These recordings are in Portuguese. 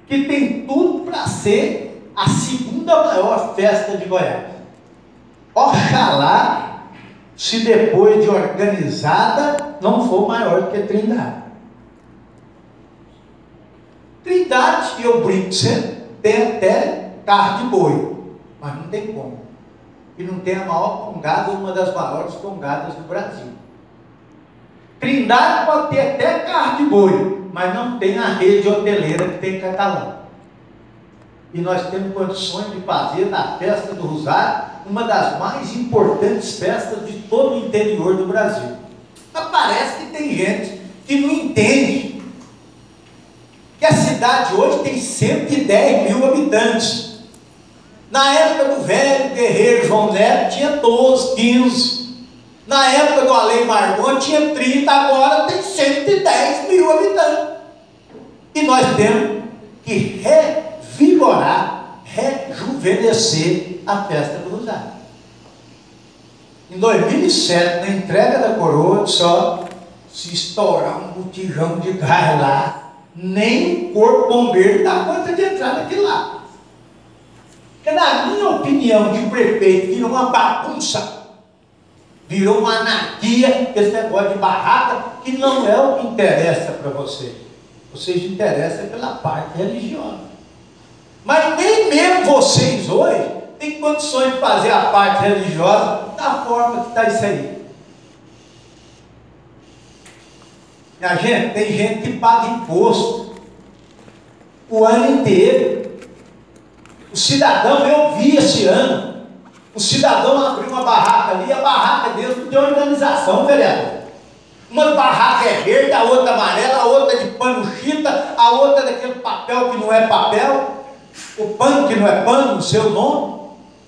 que tem tudo para ser a segunda maior festa de Goiás. Oxalá, se depois de organizada, não for maior que Trindade. Trindade, eu brinco sempre, tem até carro de boi, mas não tem como. E não tem a maior congada, uma das maiores congadas do Brasil. Trindade pode ter até carro de boi, mas não tem a rede hoteleira que tem em Catalão. E nós temos condições de fazer da festa do Rosário uma das mais importantes festas de todo o interior do Brasil. Mas parece que tem gente que não entende que a cidade hoje tem 110 mil habitantes. Na época do velho guerreiro João Neto tinha 12, 15. Na época do Alei Margon tinha 30, agora tem 110 mil habitantes. E nós temos que revigorar, rejuvenescer a festa do Rosário. Em 2007, na entrega da coroa, só se estourar um botijão de gás lá, nem o corpo bombeiro dá conta de entrar naquilo lá. Porque na minha opinião de prefeito, virou uma bagunça, virou uma anarquia, esse negócio de barraca, que não é o que interessa para vocês. Vocês interessam pela parte religiosa. Mas nem mesmo vocês hoje têm condições de fazer a parte religiosa da forma que está isso aí. Minha gente, tem gente que paga imposto o ano inteiro. O cidadão, eu vi esse ano, o cidadão abriu uma barraca ali, a barraca deles não tem organização, vereador. Uma barraca é verde, a outra amarela, a outra de pano chita, a outra daquele papel que não é papel, o pano que não é pano, o seu nome.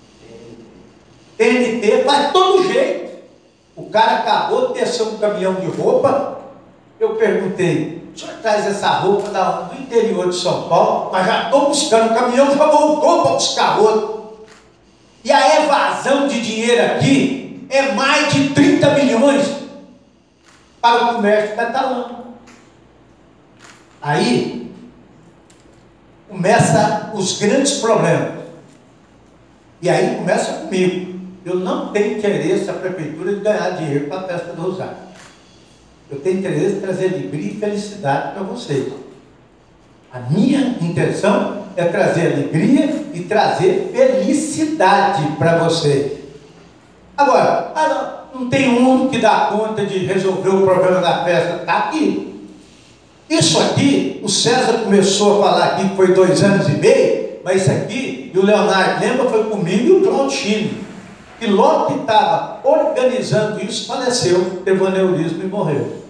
TNT, faz todo jeito. O cara acabou de descer um caminhão de roupa. Eu perguntei, o senhor traz essa roupa do interior de São Paulo, mas já estou buscando, o caminhão já voltou para buscar outro. E a evasão de dinheiro aqui é mais de 30 milhões para o comércio catalão. Aí começam os grandes problemas. E aí começa comigo. Eu não tenho interesse a prefeitura de ganhar dinheiro para a festa do Rosário. Eu tenho interesse em trazer alegria e felicidade para vocês. A minha intenção é trazer alegria e trazer felicidade para vocês. Agora, não tem um que dá conta de resolver o problema da festa. Está aqui. Isso aqui, o César começou a falar aqui que foi 2 anos e meio, mas isso aqui, e o Leonardo lembra, foi comigo e o João Chino. E logo que estava organizando isso, faleceu, teve um aneurisma e morreu.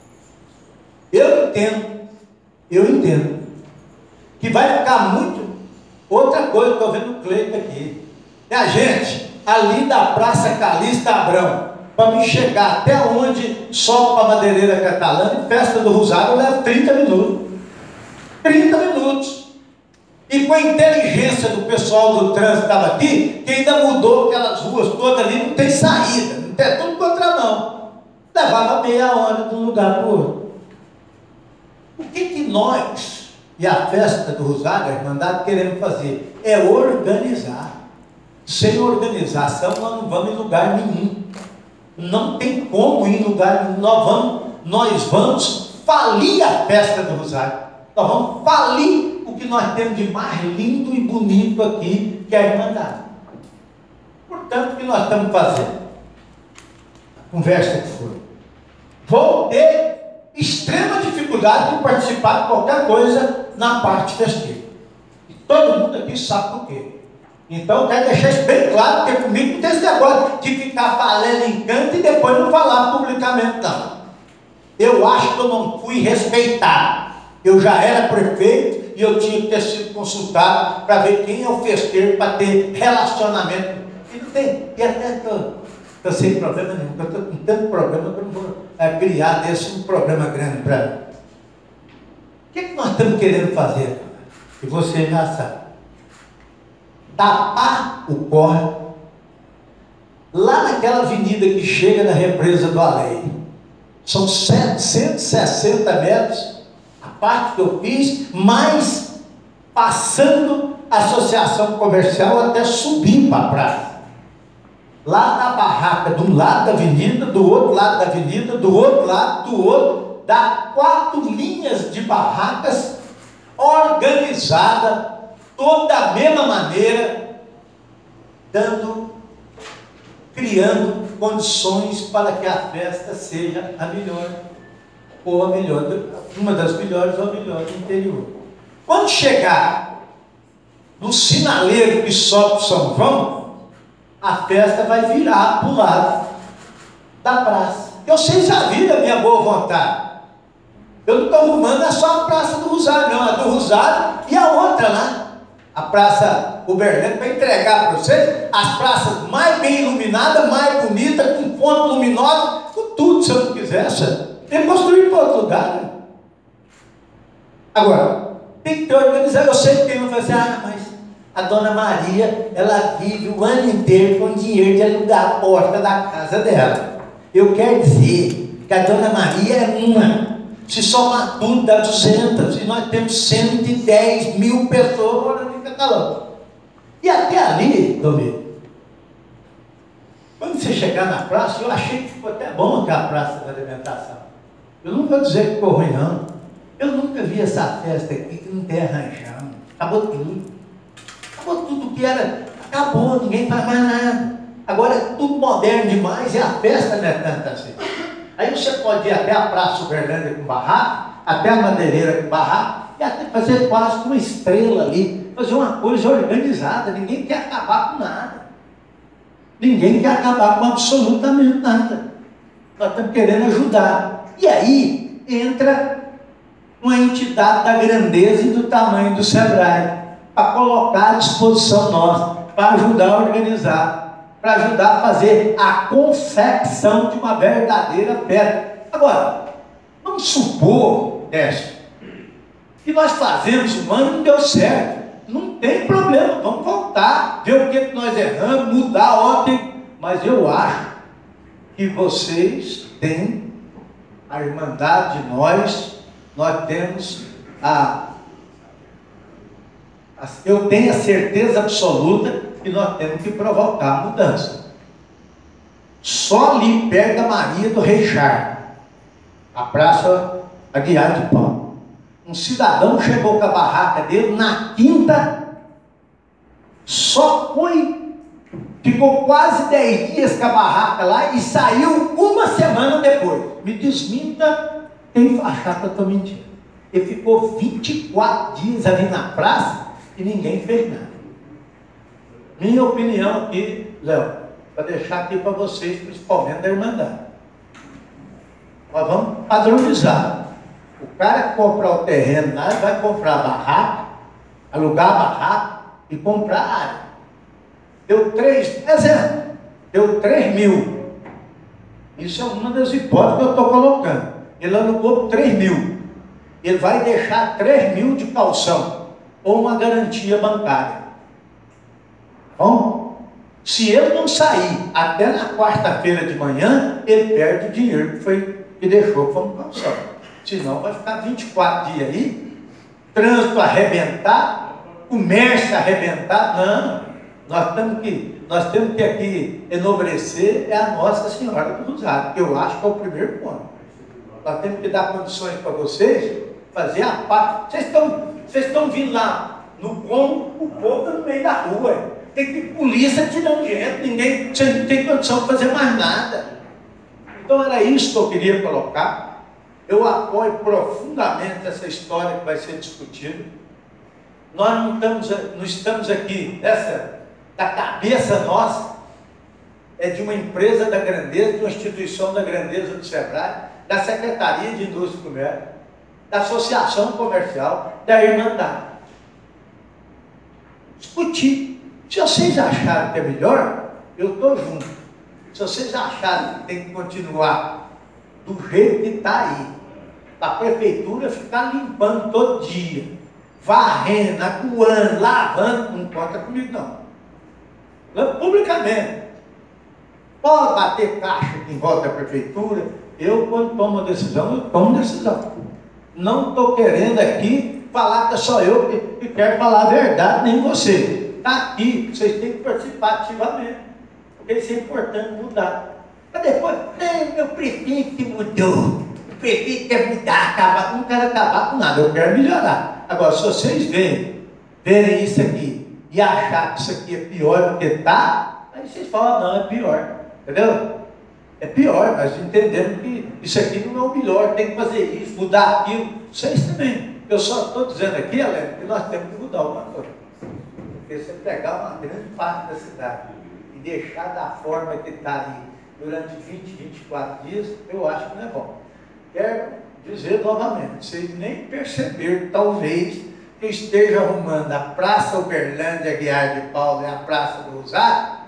Eu entendo, que vai ficar muito. Outra coisa, estou vendo o Cleito aqui. Minha gente, ali da Praça Calista Abrão, para me chegar até onde sobe para a Madeireira Catalã, e festa do Rosário, leva 30 minutos. 30 minutos. E com a inteligência do pessoal do trânsito que estava aqui, que ainda mudou aquelas ruas todas ali, não tem saída, não tem tudo contramão. Levava meia hora de um lugar para o outro. O que nós, e a festa do Rosário, a Irmandade, queremos fazer? É organizar. Sem organização, nós não vamos em lugar nenhum. Não tem como ir em lugar nenhum. Nós vamos falir a festa do Rosário. Nós vamos falir o que nós temos de mais lindo e bonito aqui, que é a Irmandade. Portanto, o que nós estamos fazendo? A conversa que foi. Vou ter extrema dificuldade de participar de qualquer coisa na parte festiva. E todo mundo aqui sabe por quê. Então, eu quero deixar isso bem claro, porque comigo não tem esse negócio de ficar falando em canto e depois não falar publicamente, não. Eu acho que eu não fui respeitado. Eu já era prefeito e eu tinha que ter sido consultado para ver quem é o festeiro para ter relacionamento. E não tem, e até estou sem problema nenhum, eu estou com tanto problema que eu não vou criar desse um problema grande para mim. O que nós estamos querendo fazer? E você já sabe. Tapar o córrego lá naquela avenida que chega na represa do Alei. São 760 metros, a parte que eu fiz, mais passando a associação comercial até subir para a praça. Lá na barraca, de um lado da avenida, do outro lado da avenida, do outro lado, do outro, dá 4 linhas de barracas organizadas, toda da mesma maneira, criando condições para que a festa seja a melhor, ou a melhor, uma das melhores ou a melhor do interior. Quando chegar no sinaleiro que sobe para São João, a festa vai virar para o lado da praça. Vocês já viram a minha boa vontade. Eu não estou arrumando, é só a Praça do Rosário, não, a do Rosário e a outra lá, a Praça Uberlândia, para entregar para vocês as praças mais bem iluminadas, mais bonitas, com ponto luminoso, com tudo, se eu não quisesse. Tem que construir para outro lugar. Né? Agora, tem que ter organizado. Eu sei que tem um que vai dizer, mas a Dona Maria, ela vive o ano inteiro com dinheiro de alugar a porta da casa dela. Eu quero dizer que a Dona Maria é uma. Se somar tudo, dá 200. E nós temos 110 mil pessoas morando em Catalão. E até ali, Domingo, quando você chegar na praça, eu achei que ficou até bom aquela praça da alimentação. Eu não vou dizer que ficou ruim, não. Eu nunca vi essa festa aqui que não tem arranjão. Acabou tudo. Acabou tudo que era. Acabou, ninguém faz mais nada. Agora é tudo moderno demais e a festa não é tanta assim. Aí você pode ir até a Praça Uberlândia com barraco, até a Madeireira com barraco, e até fazer quase uma estrela ali, fazer uma coisa organizada. Ninguém quer acabar com nada. Ninguém quer acabar com absolutamente nada. Nós estamos querendo ajudar. E aí entra uma entidade da grandeza e do tamanho do Sebrae, para colocar à disposição nossa, para ajudar a organizar, para ajudar a fazer a confecção de uma verdadeira festa. Agora, vamos supor, Décio, que nós fazemos um ano e não deu certo. Não tem problema, vamos voltar, ver o que nós erramos, mudar ontem. Mas eu acho que vocês têm a irmandade de nós temos eu tenho a certeza absoluta que nós temos que provocar a mudança. Só ali perto da Maria do Reixar, a Praça Aguiar de Pão, um cidadão chegou com a barraca dele na quinta, ficou quase 10 dias com a barraca lá e saiu uma semana depois. Me desminta quem achar que eu estou mentindo. Ele ficou 24 dias ali na praça e ninguém fez nada. Minha opinião aqui, Léo, para deixar aqui para vocês, principalmente da Irmandade. Nós vamos padronizar. O cara que comprar o terreno lá, vai comprar a barraca, alugar a barraca e comprar a área. Deu 3 mil. Isso é uma das hipóteses que eu estou colocando. Ele alugou 3 mil. Ele vai deixar 3 mil de calção ou uma garantia bancária. Bom, se ele não sair até na quarta-feira de manhã, ele perde o dinheiro que deixou como calção. Senão vai ficar 24 dias aí, trânsito arrebentar, comércio arrebentar. Não, nós temos que aqui enobrecer a Nossa Senhora do Rosário, que eu acho que é o primeiro ponto. Nós temos que dar condições para vocês, fazer a parte. Vocês estão vindo lá no como o povo no meio da rua. Tem que ter polícia tirando gente, você não tem condição de fazer mais nada. Então era isso que eu queria colocar. Eu apoio profundamente essa história que vai ser discutida. Nós não estamos aqui, da cabeça nossa, é de uma empresa da grandeza, de uma instituição da grandeza do Sebrae, da Secretaria de Indústria e Comércio, da Associação Comercial, da Irmandade. Discutir. Se vocês acharem que é melhor, eu estou junto. Se vocês acharem que tem que continuar do jeito que está aí, a prefeitura ficar limpando todo dia, varrendo, acuando, lavando, não conta comigo não. Publicamente. Pode bater caixa em volta da prefeitura. Eu, quando tomo uma decisão, eu tomo decisão. Não estou querendo aqui falar que é só eu que quero falar a verdade, nem você. Está aqui, vocês têm que participar ativamente. Porque isso é importante mudar. Mas depois, meu prefeito mudou. O prefeito quer mudar, acabar. Não quero acabar com nada, eu quero melhorar. Agora, se vocês verem isso aqui e achar que isso aqui é pior do que está, aí vocês falam, não, é pior. Entendeu? É pior, nós entendemos que isso aqui não é o melhor, tem que fazer isso, mudar aquilo. Vocês também. Eu só estou dizendo aqui, Helena, que nós temos que mudar alguma coisa. Porque você pegar uma grande parte da cidade e deixar da forma que está ali durante 20, 24 dias, eu acho que não é bom. Quero dizer novamente, vocês nem perceberam, talvez, que eu esteja arrumando a Praça Uberlândia Aguiar de Paula e a Praça do Rosário,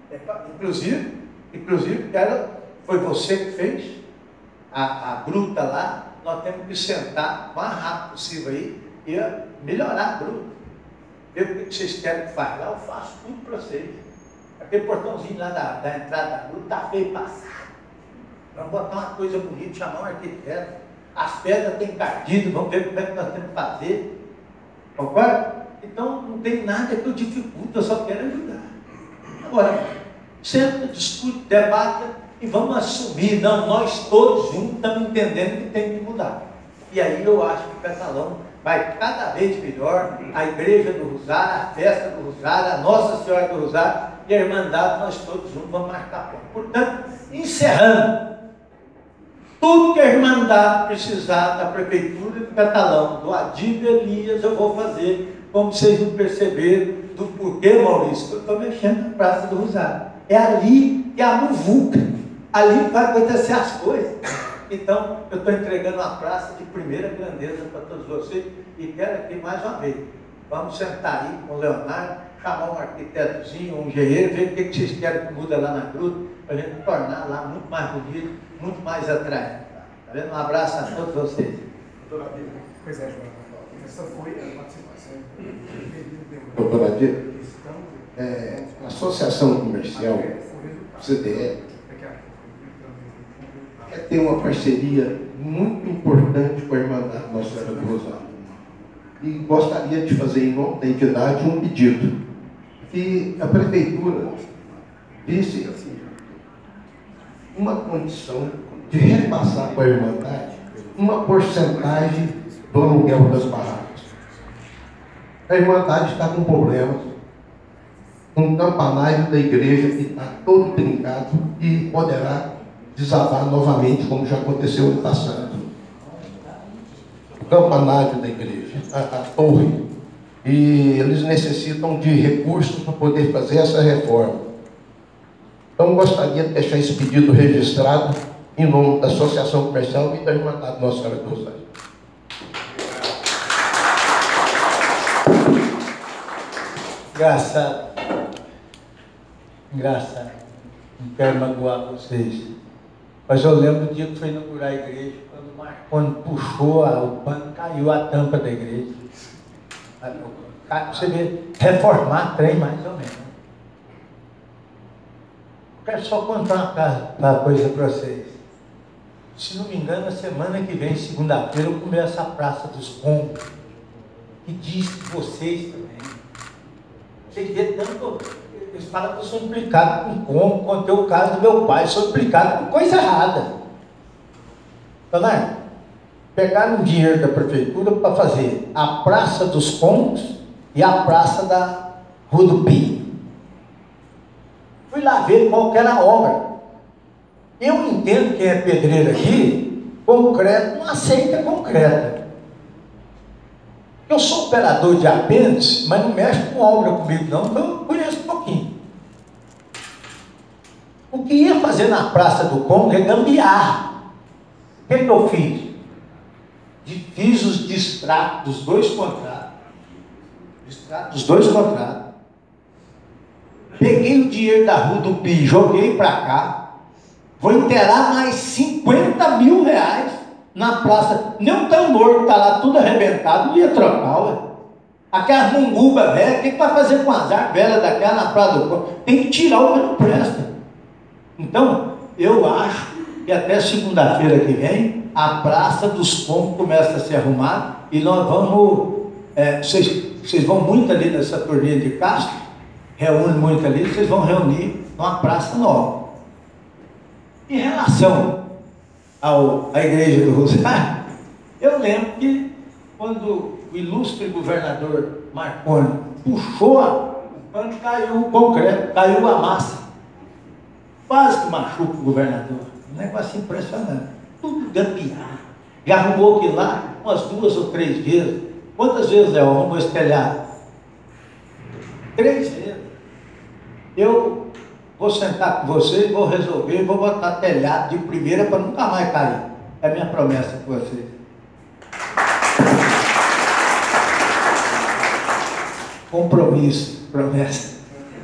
inclusive foi você que fez a gruta lá. Nós temos que sentar o mais rápido possível aí e melhorar a gruta. Ver o que vocês querem que faça lá, eu faço tudo para vocês. Aquele portãozinho lá da entrada da gruta está feio passar. Vamos botar uma coisa bonita, chamar um arquiteto. As pedras têm cardido, vamos ver como é que nós temos que fazer. Concorda? Então não tem nada que eu dificulte, eu só quero ajudar. Agora, senta, discute, debata e vamos assumir, não, nós todos juntos estamos entendendo que tem que mudar. E aí eu acho que o Catalão vai cada vez melhor, a Igreja do Rosário, a festa do Rosário, a Nossa Senhora do Rosário e a Irmandade, nós todos juntos vamos marcar ponto. Portanto, encerrando, tudo que a Irmandade precisar da Prefeitura do Catalão, do Adílio Elias, eu vou fazer, como vocês não perceberam do porquê, Maurício, que eu estou mexendo na Praça do Rosário. É ali que é a muvuca, ali vai acontecer as coisas. Então, eu estou entregando uma praça de primeira grandeza para todos vocês e quero aqui mais uma vez, vamos sentar aí com o Leonardo, chamar um arquitetozinho, um engenheiro, ver o que vocês querem que muda lá na gruta, para a gente tornar lá muito mais bonito, muito mais atraente. Tá vendo? Um abraço a todos vocês. Pois é, João. Essa foi a participação. Doutora Adílio, a Associação Comercial, CDE, quer ter uma parceria muito importante com a Irmandade Nossa Senhora do Rosário. E gostaria de fazer, em nome da entidade, um pedido. Que a Prefeitura visse uma condição de repassar para a Irmandade uma porcentagem do aluguel das barracas. A Irmandade está com problemas, um campanário da igreja que está todo trincado e poderá desabar novamente, como já aconteceu no passado. O campanário da igreja, a torre, e eles necessitam de recursos para poder fazer essa reforma. Então, gostaria de deixar esse pedido registrado em nome da Associação Comercial e da Irmandade Nossa Senhora do Rosário. Engraçado, não quero magoar vocês, mas eu lembro do dia que foi inaugurar a igreja, quando o Marconi puxou o pano, caiu a tampa da igreja. Você vê, reformar trem mais ou menos. Eu quero só contar uma coisa para vocês. Se não me engano, a semana que vem, segunda-feira, eu começo a Praça dos Pombos, que diz que vocês também. Vocês vê tanto, eles falam que eu sou implicado com como, contei o caso do meu pai, sou implicado com coisa errada. Leonardo, pegaram dinheiro da prefeitura para fazer a Praça dos Pombos e a Praça da Rua do Pinho. Fui lá ver qual que era a obra. Eu entendo quem é pedreiro aqui, concreto não aceita concreto. Eu sou operador de apêndice, mas não mexe com obra comigo não, então eu conheço um pouquinho. O que ia fazer na Praça do Congo é gambiarra. O que eu fiz? Fiz os distratos dos dois contratos. Peguei o dinheiro da Rua do Pi, joguei para cá. Vou enterrar mais 50 mil reais na praça. Nem o tambor que está lá tudo arrebentado, não ia trocar, ué. Aquelas munguba velha, o que vai fazer com as árvores velhas daquela na Praça do Congo? Tem que tirar o que não presta. Então, eu acho que até segunda-feira que vem, a Praça dos Pombos começa a ser arrumada e nós vamos, vocês vão muito ali nessa turnê de Castro, reúne muito ali, vocês vão reunir numa praça nova. Em relação à Igreja do Rosário, eu lembro que quando o ilustre governador Marconi puxou quando caiu o concreto, caiu a massa, quase que machuca o governador, um negócio impressionante, tudo gambiarra, já arrumou aquilo lá umas 2 ou 3 vezes. Quantas vezes, Léo, arrumou esse telhado? 3 vezes. Eu vou sentar com vocês, vou resolver, vou botar telhado de primeira para nunca mais cair. É a minha promessa com vocês. Compromisso, promessa.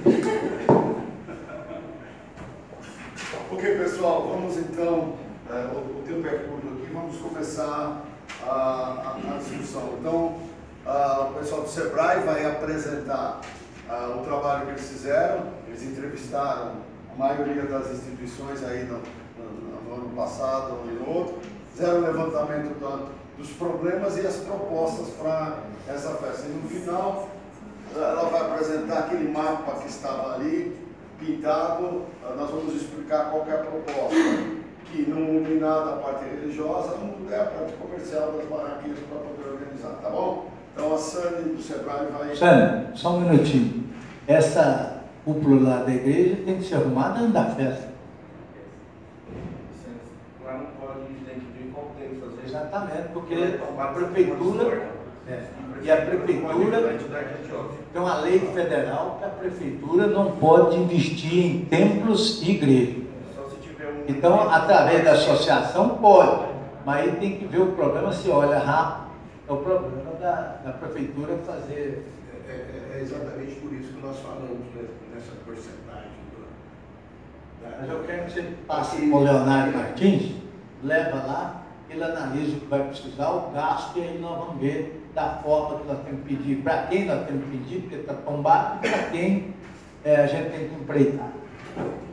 Ok, pessoal, vamos então, o tempo é curto aqui, vamos começar a discussão. Então, o pessoal do SEBRAE vai apresentar o trabalho que eles fizeram. Eles entrevistaram a maioria das instituições aí no ano passado e no outro, fizeram o levantamento dos problemas e as propostas para essa festa. E no final, ela vai apresentar aquele mapa que estava ali, pintado. Nós vamos explicar qual que é a proposta, que não mude nada a parte religiosa, não mude a parte comercial das barraquinhas para poder organizar, tá bom? Então a Sani do SEBRAE vai... Sani, só um minutinho. Essa cúpula lá da igreja tem que ser arrumada antes da festa. Lá não pode, tem que ver como tem que fazer. Exatamente, porque a prefeitura... E a prefeitura... Tem uma lei federal que a prefeitura não pode investir em templos e igrejas. Então, através da associação, pode. Mas aí tem que ver o problema, se olha rápido. É o problema da prefeitura fazer... É exatamente por isso que nós falamos nessa porcentagem. Mas eu quero que você passe com o Leonardo Martins, leva lá, ele analisa o que vai precisar, o gasto, e aí nós vamos ver da forma que nós temos que pedir, para quem nós temos que pedir, porque está tombado, e para quem a gente tem que empreitar.